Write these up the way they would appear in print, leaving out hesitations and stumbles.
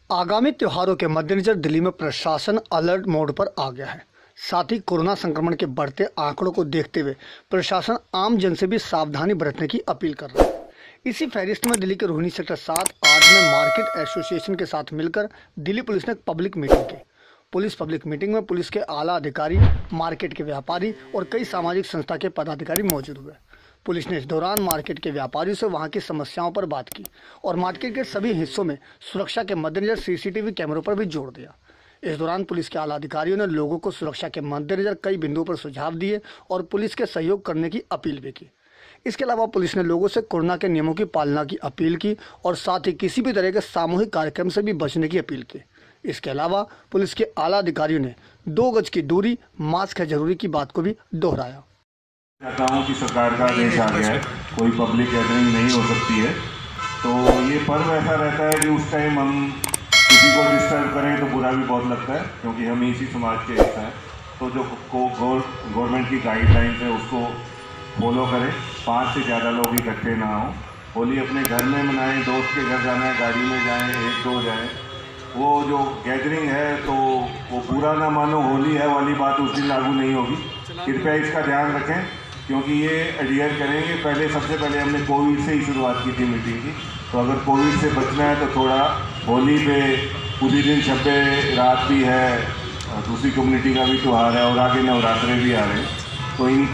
आगामी त्योहारों के मद्देनजर दिल्ली में प्रशासन अलर्ट मोड पर आ गया है। साथ ही कोरोना संक्रमण के बढ़ते आंकड़ों को देखते हुए प्रशासन आम जन से भी सावधानी बरतने की अपील कर रहा है। इसी फहरिस्त में दिल्ली के रोहिणी सेक्टर 7-8 में मार्केट एसोसिएशन के साथ मिलकर दिल्ली पुलिस ने पब्लिक मीटिंग की। पब्लिक मीटिंग में पुलिस के आला अधिकारी, मार्केट के व्यापारी और कई सामाजिक संस्था के पदाधिकारी मौजूद हुए। पुलिस ने इस दौरान मार्केट के व्यापारियों से वहां की समस्याओं पर बात की और मार्केट के सभी हिस्सों में सुरक्षा के मद्देनजर सीसीटीवी कैमरों पर भी जोर दिया। इस दौरान पुलिस के आला अधिकारियों ने लोगों को सुरक्षा के मद्देनजर कई बिंदुओं पर सुझाव दिए और पुलिस के सहयोग करने की अपील भी की। इसके अलावा पुलिस ने लोगों से कोरोना के नियमों की पालना की अपील की और साथ ही किसी भी तरह के सामूहिक कार्यक्रम से भी बचने की अपील की। इसके अलावा पुलिस के आला अधिकारियों ने 2 गज की दूरी, मास्क है जरूरी की बात को भी दोहराया। चाहता हूँ कि सरकार का आदेश आ गया है, कोई पब्लिक गैदरिंग नहीं हो सकती है। तो ये पर्व ऐसा रहता है कि उस टाइम हम किसी को डिस्टर्ब करें तो बुरा भी बहुत लगता है, क्योंकि हम इसी समाज के हिस्सा हैं। तो जो गवर्नमेंट की गाइडलाइंस है उसको फॉलो करें, 5 से ज़्यादा लोग इकट्ठे ना हों। होली अपने घर में मनाएं, दोस्त के घर जाना है गाड़ी में जाएं, 1-2 जाएं। वो जो गैदरिंग है तो वो पूरा ना मानो होली है वाली बात उस दिन लागू नहीं होगी। कृपया इसका ध्यान रखें, क्योंकि ये एडहियर करेंगे। पहले सबसे पहले हमने कोविड से ही शुरुआत की थी मीटिंग की, तो अगर कोविड से बचना है तो थोड़ा होली पे पूरी दिन शब्बे रात भी है, दूसरी कम्युनिटी का भी त्यौहार है और आगे नवरात्रे भी आ रहे हैं। तो इन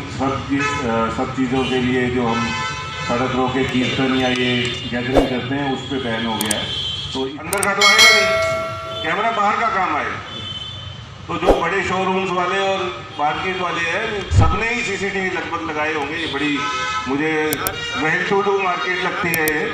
सब चीज़ों के लिए जो हम सड़क रोके कीर्तन या ये गैदरिंग करते हैं उस पर बैन हो गया है। तो अंदर का तो आएगा नहीं, कैमरा बाहर का काम आएगा। तो जो बड़े शोरूम्स वाले और मार्केट वाले हैं सबने ही सीसीटीवी लगभग लगाए होंगे। ये बड़ी मुझे वेल टू डू मार्केट लगती है ये।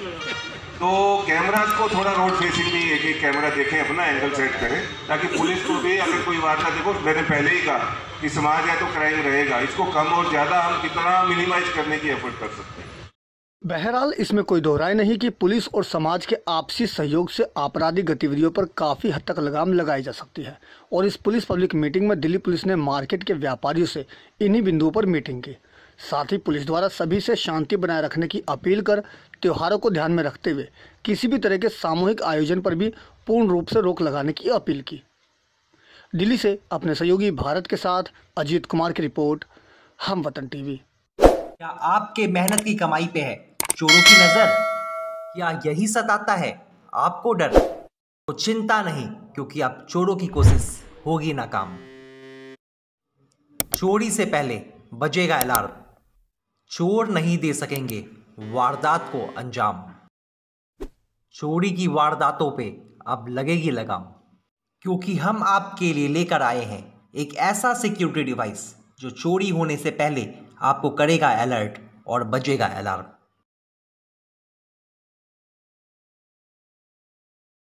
तो कैमरास को थोड़ा रोड फेसिंग भी एक कैमरा देखें, अपना एंगल सेट करें, ताकि पुलिस को भी अगर कोई वारदात, देखो मैंने पहले ही कहा कि समाज है तो क्राइम रहेगा, इसको कम और ज़्यादा हम कितना मिनिमाइज करने की एफर्ट कर सकते हैं। बहरहाल इसमें कोई दो राय नहीं कि पुलिस और समाज के आपसी सहयोग से आपराधिक गतिविधियों पर काफ़ी हद तक लगाम लगाई जा सकती है। और इस पब्लिक मीटिंग में दिल्ली पुलिस ने मार्केट के व्यापारियों से इन्हीं बिंदुओं पर मीटिंग की। साथ ही पुलिस द्वारा सभी से शांति बनाए रखने की अपील कर त्योहारों को ध्यान में रखते हुए किसी भी तरह के सामूहिक आयोजन पर भी पूर्ण रूप से रोक लगाने की अपील की। दिल्ली से अपने सहयोगी भारत के साथ अजीत कुमार की रिपोर्ट, हम वतन टीवी। क्या आपके मेहनत की कमाई पे है चोरों की नजर? क्या यही सताता है आपको डर? तो चिंता नहीं, क्योंकि अब चोरों की कोशिश होगी नाकाम। चोरी से पहले बजेगा अलार्म, चोर नहीं दे सकेंगे वारदात को अंजाम। चोरी की वारदातों पे अब लगेगी लगाम, क्योंकि हम आपके लिए लेकर आए हैं एक ऐसा सिक्योरिटी डिवाइस जो चोरी होने से पहले आपको करेगा अलर्ट और बजेगा अलार्म।